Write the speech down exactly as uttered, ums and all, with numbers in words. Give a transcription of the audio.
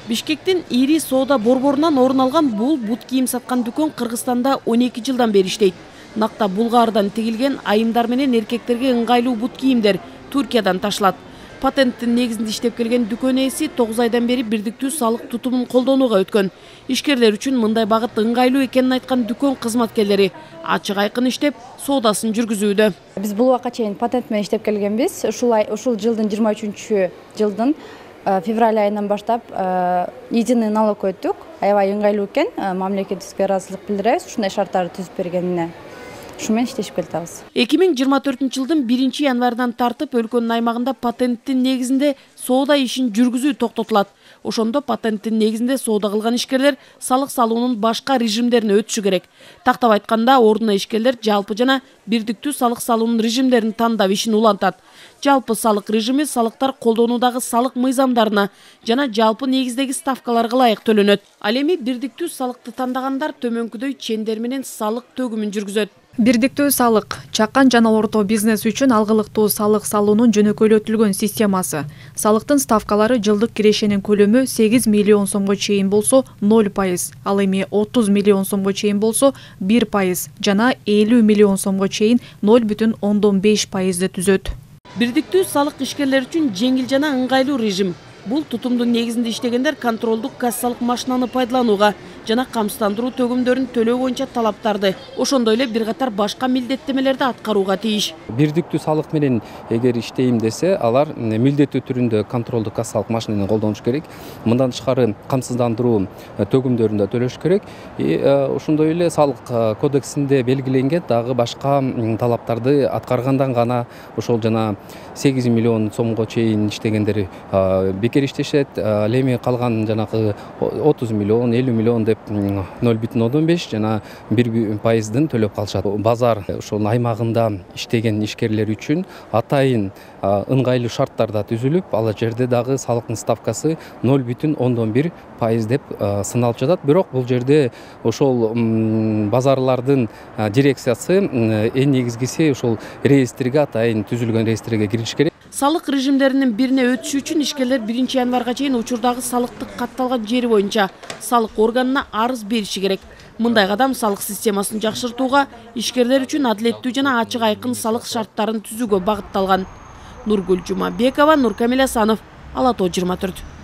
Бишкектин ири соода борборунан орун алган бул бут кийим саткан дүкөн Кыргызстанда он эки жылдан бери иштейт. Накта булгаардан тигилген айымдар менен эркектерге ыңгайлуу бут кийимдер Түркиядан ташылат. Патенттин негизинде иштеп келген дүкөн ээси тогуз айдан бери бирдиктүү салык тутумун колдонууга өткөн. Ишкерлер үчүн мындай багыт ыңгайлуу экенин айткан дүкөн кызматкерлери ачык айкын иштеп, соодасын жүргүзүүдө. Биз бул убакка чейин патент менен иштеп келгенбиз. Ушулай ушул жылдын жыйырма үчүнчү жылдын февраль айынан баштап единый налог өттүк. Аябай ыңгайлуу экен, мамлекетибизге ыраазычылык билдиребиз. Ушундай шарттарды түзүп бергенине. Шумен иштешип келатабыз. эки миң жыйырма төртүнчү жылдын биринчи январынан тартып өлкөнүн аймагында патенттин негизинде соода ишин жүргүзүү токтотулат. Ошондо патенттин негизинде соода кылган ишкерлер салык салуунун башка режимдерине өтүшү керек. Тактап айтканда, ордуна ишкерлер жалпы жана бирдиктүү салык салуунун режимдерин тандап ишин улантат. Жалпы салык режими салыктар колдонуудагы салык мыйзамдарына жана жалпы негиздеги ставкаларга ылайык төлөнөт. Ал эми бирдиктүү салыкты тандагандар төмөнкүдөй чендер менен салык төгүмүн жүргүзөт. Бирдиктүү салык чакан жана орто бизнес үчүн алгылыктуу салык салуунун жөнөкөйлөтүлгөн системасы. Салыктын ставкалары жылдык кирешенин көлөмү сегиз миллион сомго чейин болсо ноль пайыз, ал эми отуз миллион сомго чейин болсо бир пайыз жана элүү миллион сомго чейин ноль бүтүн ондон беш пайызды түзөт. Бирдиктүү салык ишкерлер үчүн жеңил жана ыңгайлуу режим. Бул тутумдун негизинде иштегендер контролдук кассалык машинаны пайдаланууга жана камсыздандыруу төгүмдөрүн төлөө боюнча талаптарды, ошондой эле бир катар башка милдеттемелерди аткарууга тийиш. Бирдиктүү салык менен эгер иштейм десе, алар милдеттүү түрүндө контролдук кассалык машинаны колдонуш керек. Мындан тышкары камсыздандыруу төгүмдөрүн да төлөш керек. И ошондой эле салык кодексинде белгиленген дагы башка талаптарды аткаргандан гана ошол жана сегиз миллион сомго чейин иштегендер бекер иштешет. Ал эми калган жанагы отуз миллион, элүү миллион деп ноль бүтүн ондон беш жана бир пайыздын төлөп калышат. Базар ошол аймагында иштеген ишкерлер үчүн атайын ыңгайлуу шарттарда түзүлүп, ал жерде дагы салыктын ставкасы ноль бүтүн ондон бир пайыз деп сыналып жатат. Бирок бул жерде ошол базарлардын дирекциясы эң негизгиси ошол реестрге, атайын түзүлгөн реестрге кириш керек. Салык режимдеринин бирине өтүш үчүн ишкерлер биринчи январга чейин учурдагы салыктык катталган жери боюнча салык органына арыз бериши керек. Мындай кадам салык системасын жакшыртууга, ишкерлер үчүн адилеттүү жана ачык айкын салык шарттарын түзүүгө багытталган. Нургүл Жумабекова, Нуркамил Асанов, Ала тоо жыйырма төрт.